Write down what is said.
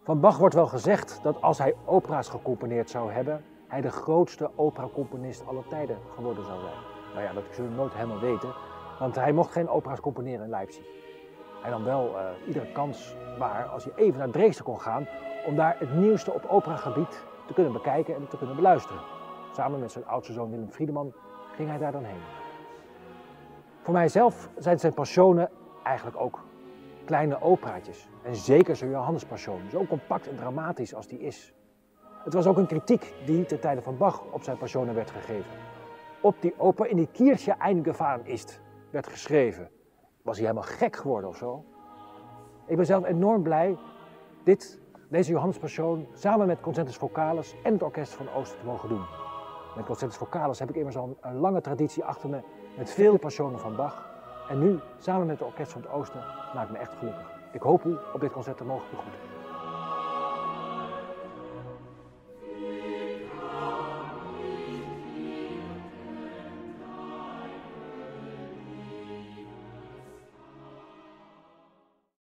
Van Bach wordt wel gezegd dat als hij opera's gecomponeerd zou hebben, hij de grootste operacomponist aller tijden geworden zou zijn. Nou ja, dat zullen we nooit helemaal weten, want hij mocht geen opera's componeren in Leipzig. Hij nam wel iedere kans waar als hij even naar Dresden kon gaan, om daar het nieuwste op operagebied te kunnen bekijken en te kunnen beluisteren. Samen met zijn oudste zoon Willem Friedemann ging hij daar dan heen. Voor mijzelf zijn zijn passionen eigenlijk ook kleine operaatjes. En zeker zijn Johannes Passion, zo compact en dramatisch als die is. Het was ook een kritiek die ten tijde van Bach op zijn passionen werd gegeven. Op die oper in die Kirche eingefahren ist werd geschreven. Was hij helemaal gek geworden of zo? Ik ben zelf enorm blij deze Johannes Passion samen met Concertus Vocalis en het Orkest van Oosten te mogen doen. Met Concertus Vocalis heb ik immers al een lange traditie achter me met veel passionen van Bach. En nu, samen met het Orkest van het Oosten, maakt me echt gelukkig. Ik hoop u op dit concert te mogen begroeten.